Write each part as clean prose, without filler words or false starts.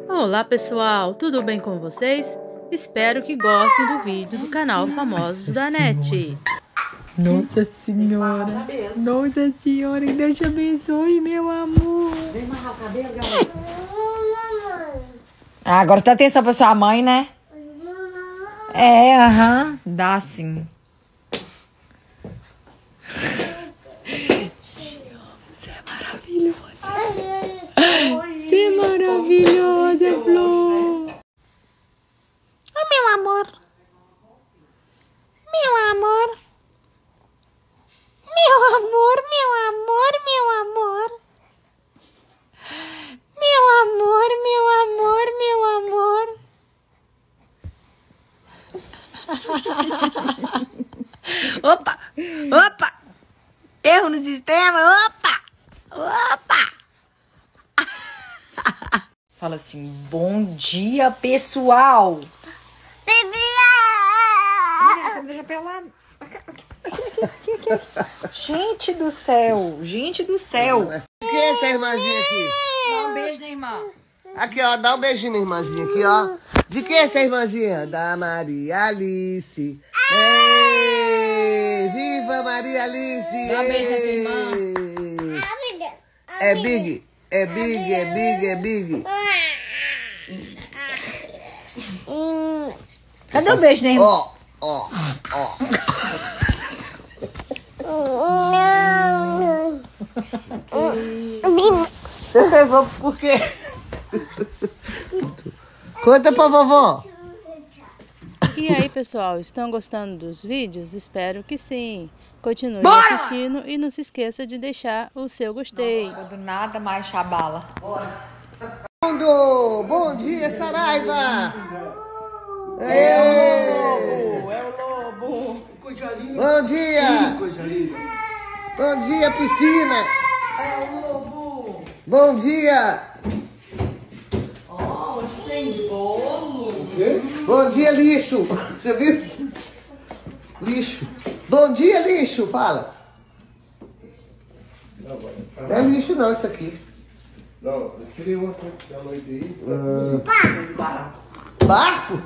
Olá pessoal, tudo bem com vocês? Espero que gostem do vídeo do canal Famosos da NET. Nossa Senhora, Nossa Senhora, que Deus te abençoe, meu amor. Vem amarrar o cabelo, galera. Ah, agora você dá atenção pra sua mãe, né? É, aham, dá sim. Você é maravilhosa. Você é maravilhosa, Flor. Oh, meu amor. Meu amor. Meu amor, meu amor, meu amor. Meu amor, meu amor, meu amor. Opa, opa. Erro no sistema, opa, opa. Fala assim, bom dia, pessoal. Deixa pelado. Gente do céu, gente do céu. Quem é essa irmãzinha aqui? Dá um beijo na irmã. Aqui, ó, dá um beijinho na irmãzinha aqui, ó. De quem é essa irmãzinha? Da Maria Alice. Ei, viva Maria Alice! Dá um beijo nessa irmã. É big, é big, é big, é big. Cadê o beijo na irmã? Ó, ó, ó. Você fez por quê? Conta pra vovó. E aí pessoal, estão gostando dos vídeos? Espero que sim. Continue Bora! assistindo e não se esqueça de deixar o seu gostei. Nossa, do nada mais chabala. Mundo, bom dia, Saraiva. É o lobo. Bom dia. Bom dia, piscina. Bom dia. Tem bolo. Bom dia, lixo. Você viu? Lixo. Bom dia, lixo. Fala. Não é lixo não, isso aqui. Não, eu queria uma da noite aí. Barco?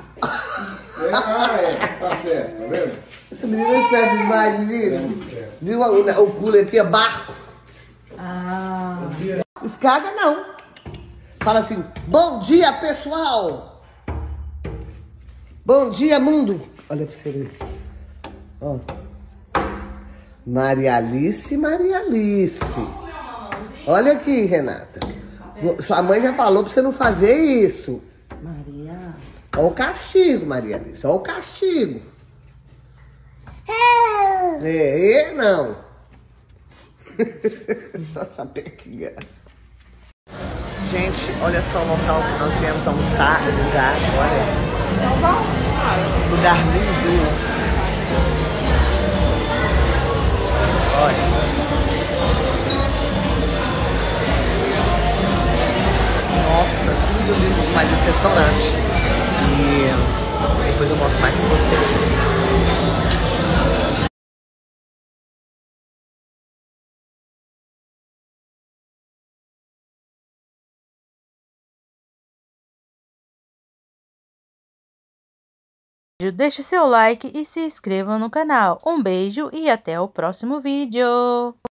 Tá certo, tá vendo? Esse menino é esperto demais, menino. Viu o cooler aqui, é barco. Ah. Escada não. Fala assim, bom dia, pessoal. Bom dia, mundo. Olha pra você ver. Ó. Maria Alice, Maria Alice. Olha aqui, Renata. Sua mãe já falou pra você não fazer isso. Maria. Olha o castigo, Maria Alice. Olha o castigo. Não. Só saber que é. Gente, olha só o local que nós viemos almoçar. Lugar, olha. Lugar lindo. Olha. Nossa, tudo lindo demais esse restaurante. E depois eu mostro mais pra vocês. Deixe seu like e se inscreva no canal. Um beijo e até o próximo vídeo.